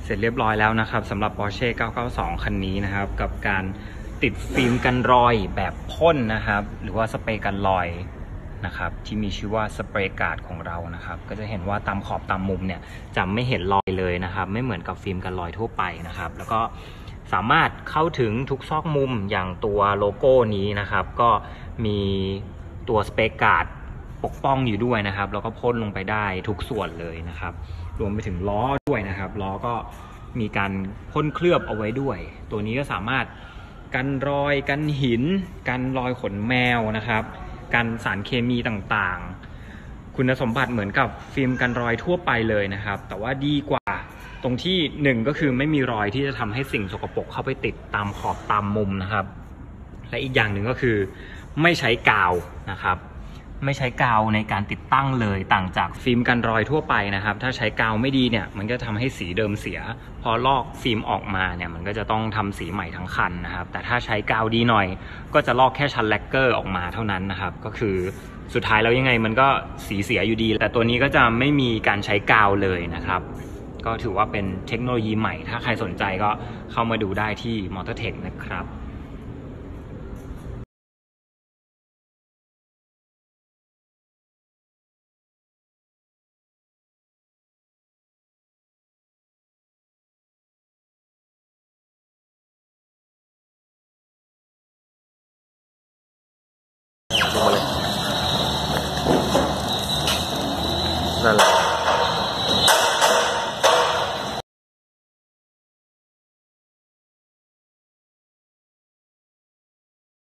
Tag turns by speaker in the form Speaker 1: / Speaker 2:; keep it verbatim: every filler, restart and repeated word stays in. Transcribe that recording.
Speaker 1: ร็จเรียบร้อยแล้วนะครับสำหรับ Porsche เก้าเก้าสอง คันนี้นะครับกับการติดฟิล์มกันรอยแบบพ่นนะครับหรือว่าสเปรย์กันรอยนะครับที่มีชื่อว่าสเปรย์การ์ดของเรานะครับก็จะเห็นว่าตามขอบตามมุมเนี่ยจะไม่เห็นรอยเลยนะครับไม่เหมือนกับฟิล์มกันรอยทั่วไปนะครับแล้วก็สามารถเข้าถึงทุกซอกมุมอย่างตัวโลโก้นี้นะครับก็มีตัวสเปรย์การ์ดปกป้องอยู่ด้วยนะครับแล้วก็พ่นลงไปได้ทุกส่วนเลยนะครับรวมไปถึงล้อด้วยนะครับล้อก็มีการพ่นเคลือบเอาไว้ด้วยตัวนี้ก็สามารถกันรอยกันหินกันรอยขนแมวนะครับกันสารเคมีต่างๆคุณสมบัติเหมือนกับฟิล์มกันรอยทั่วไปเลยนะครับแต่ว่าดีกว่าตรงที่หนึ่งก็คือไม่มีรอยที่จะทำให้สิ่งสกปรกเข้าไปติดตามขอบตามมุมนะครับและอีกอย่างหนึ่งก็คือไม่ใช้กาวนะครับไม่ใช้กาวในการติดตั้งเลยต่างจากฟิล์มกันรอยทั่วไปนะครับถ้าใช้กาวไม่ดีเนี่ยมันก็ทำให้สีเดิมเสียพอลอกฟิล์มออกมาเนี่ยมันก็จะต้องทำสีใหม่ทั้งคันนะครับแต่ถ้าใช้กาวดีหน่อยก็จะลอกแค่ชั้นแลกเกอร์ออกมาเท่านั้นนะครับก็คือสุดท้ายแล้วยังไงมันก็สีเสียอยู่ดีแต่ตัวนี้ก็จะไม่มีการใช้กาวเลยนะครับก็ถือว่าเป็นเทคโนโลยีใหม่ถ้าใครสนใจก็เข้ามาดูได้ที่ Motortech นะครับ
Speaker 2: ลงมาเลยนั่นแหละ